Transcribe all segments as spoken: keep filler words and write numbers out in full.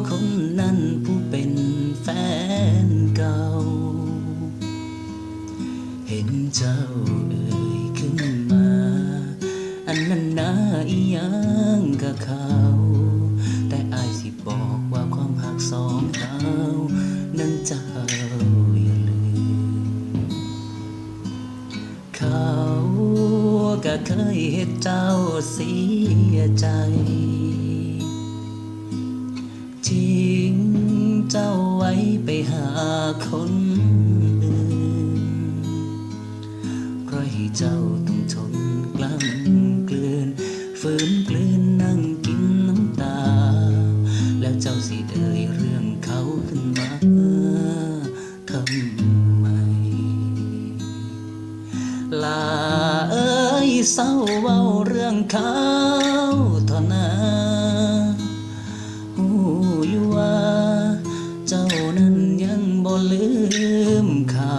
คนนั้นผู้เป็นแฟนเก่าเห็นเจ้าเอ่ยขึ้นมาอันนั้นน่าอีหยังกับเขาแต่อายสิบอกว่าความหักสองเรานั้นเจ้าอย่าลืมเขาก็เคยเห็นเจ้าเสียใจทิ้งเจ้าไว้ไปหาคนอื่นเพราะให้เจ้าต้องทนกล้ำกลืนฝืนกลืนนั่งกินน้ำตาแล้วเจ้าสิเอ่ยเรื่องเขาขึ้นมาทำไมลาเอ้ยเศร้าเว้าเรื่องเขาเท่านั้นหูอยู่ว่าเจ้านั้นยังบ่ลืมเขา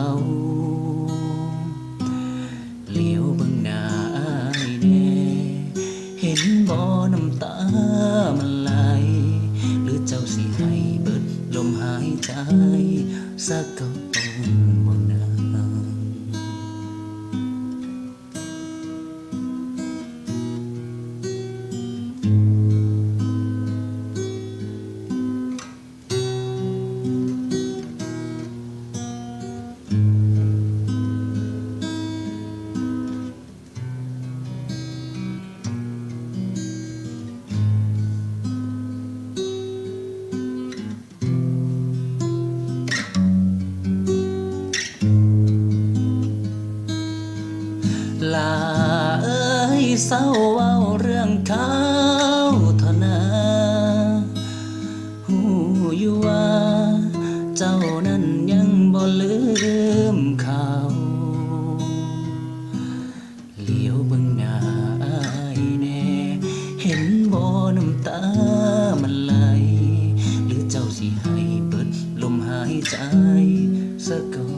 เหลียวเบิ่งหน้าอ้ายแน่เห็นบ่น้ำตามันไหลหรือเจ้าสิให้เบิดลมหายใจสักก่อนบ่นานลาเอ้ยเศร้าเว้าเรื่องเขาเท่านั้นหูอยู่ว่าเจ้านั้นยังบ่ลืมเขาเหลียวเบิ่งหน้าอ้ายแน่เห็นบ่น้ำตามันไหลหรือเจ้าสิให้เบิดลมหายใจสักก่อน